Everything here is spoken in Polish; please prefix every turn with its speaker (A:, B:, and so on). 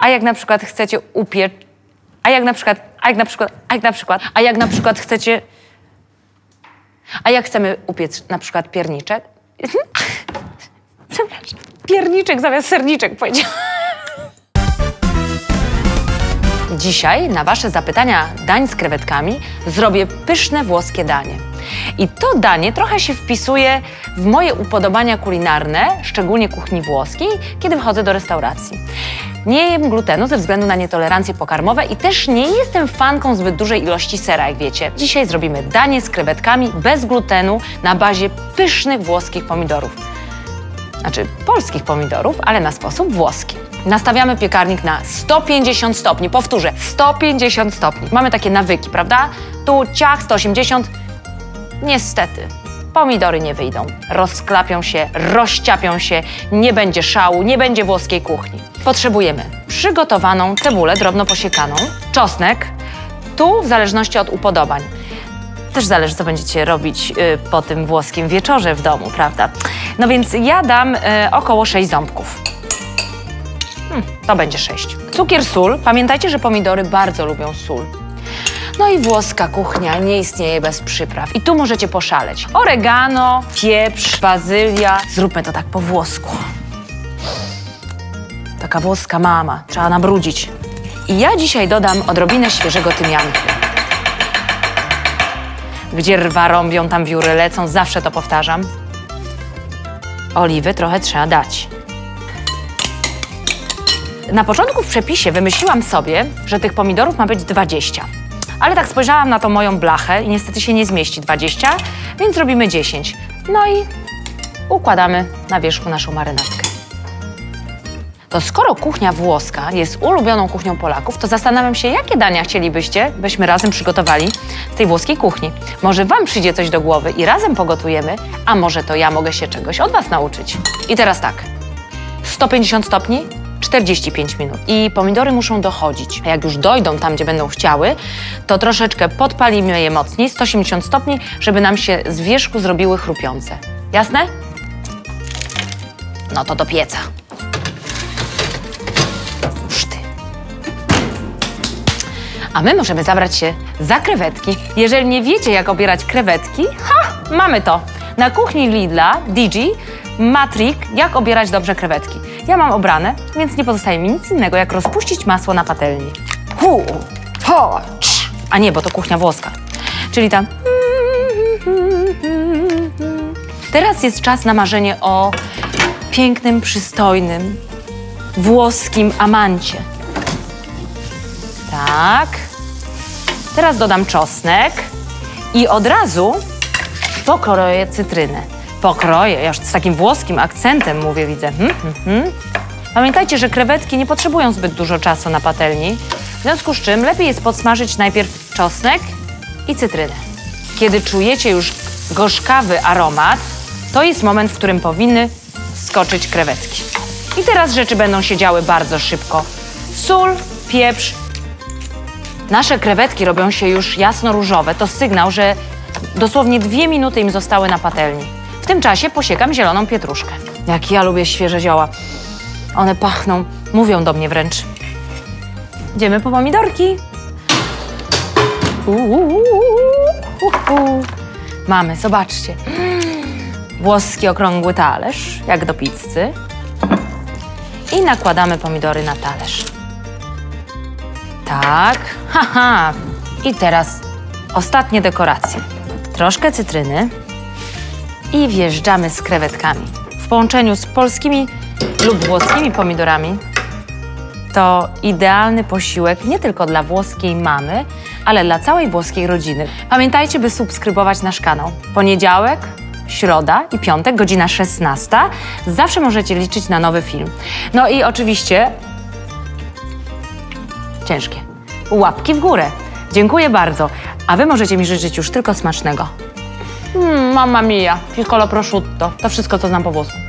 A: A jak na przykład chcecie upiec... A jak chcemy upiec na przykład pierniczek? Przepraszam. Pierniczek zamiast serniczek powiedziałam. Dzisiaj na wasze zapytania dań z krewetkami zrobię pyszne włoskie danie. I to danie trochę się wpisuje w moje upodobania kulinarne, szczególnie kuchni włoskiej, kiedy wchodzę do restauracji. Nie jem glutenu ze względu na nietolerancje pokarmowe i też nie jestem fanką zbyt dużej ilości sera, jak wiecie. Dzisiaj zrobimy danie z krewetkami bez glutenu na bazie pysznych włoskich pomidorów. Znaczy polskich pomidorów, ale na sposób włoski. Nastawiamy piekarnik na 150 stopni. Powtórzę, 150 stopni. Mamy takie nawyki, prawda? Tu ciach 180. Niestety, pomidory nie wyjdą. Rozklapią się, rozciapią się, nie będzie szału, nie będzie włoskiej kuchni. Potrzebujemy przygotowaną cebulę drobno posiekaną, czosnek, tu w zależności od upodobań. Też zależy, co będziecie robić po tym włoskim wieczorze w domu, prawda? No więc ja dam około 6 ząbków. To będzie 6. Cukier, sól. Pamiętajcie, że pomidory bardzo lubią sól. No i włoska kuchnia nie istnieje bez przypraw. I tu możecie poszaleć. Oregano, pieprz, bazylia. Zróbmy to tak po włosku. Taka włoska mama. Trzeba nabrudzić. I ja dzisiaj dodam odrobinę świeżego tymianku. Gdzie rwa rąbią, tam wióry lecą. Zawsze to powtarzam. Oliwy trochę trzeba dać. Na początku w przepisie wymyśliłam sobie, że tych pomidorów ma być 20. Ale tak spojrzałam na tą moją blachę i niestety się nie zmieści 20, więc robimy 10. No i układamy na wierzchu naszą marynatkę. To skoro kuchnia włoska jest ulubioną kuchnią Polaków, to zastanawiam się, jakie dania chcielibyście, byśmy razem przygotowali z tej włoskiej kuchni. Może wam przyjdzie coś do głowy i razem pogotujemy, a może to ja mogę się czegoś od was nauczyć. I teraz tak, 150 stopni, 45 minut. I pomidory muszą dochodzić. A jak już dojdą tam, gdzie będą chciały, to troszeczkę podpalimy je mocniej, 180 stopni, żeby nam się z wierzchu zrobiły chrupiące. Jasne? No to do pieca. Szty. A my możemy zabrać się za krewetki. Jeżeli nie wiecie, jak obierać krewetki, mamy to. Na kuchni Lidla, Digi, ma trik, jak obierać dobrze krewetki. Ja mam obrane, więc nie pozostaje mi nic innego, jak rozpuścić masło na patelni. A nie, bo to kuchnia włoska. Czyli tam... Teraz jest czas na marzenie o pięknym, przystojnym, włoskim amancie. Tak. Teraz dodam czosnek i od razu pokroję cytrynę. Pokroję, ja już z takim włoskim akcentem mówię, widzę. Pamiętajcie, że krewetki nie potrzebują zbyt dużo czasu na patelni, w związku z czym lepiej jest podsmażyć najpierw czosnek i cytrynę. Kiedy czujecie już gorzkawy aromat, to jest moment, w którym powinny skoczyć krewetki. I teraz rzeczy będą się działy bardzo szybko. Sól, pieprz. Nasze krewetki robią się już jasno-różowe. To sygnał, że dosłownie 2 minuty im zostały na patelni. W tym czasie posiekam zieloną pietruszkę. Jak ja lubię świeże zioła. One pachną, mówią do mnie wręcz. Idziemy po pomidorki. Mamy, zobaczcie. Włoski okrągły talerz, jak do pizzy. I nakładamy pomidory na talerz. Tak, I teraz ostatnie dekoracje. Troszkę cytryny. I wjeżdżamy z krewetkami. W połączeniu z polskimi lub włoskimi pomidorami to idealny posiłek nie tylko dla włoskiej mamy, ale dla całej włoskiej rodziny. Pamiętajcie, by subskrybować nasz kanał. Poniedziałek, środa i piątek, godzina 16. Zawsze możecie liczyć na nowy film. No i oczywiście ciężkie. Łapki w górę. Dziękuję bardzo. A wy możecie mi życzyć już tylko smacznego. Mamma mia, piccolo prosciutto. To wszystko, co znam po włosku.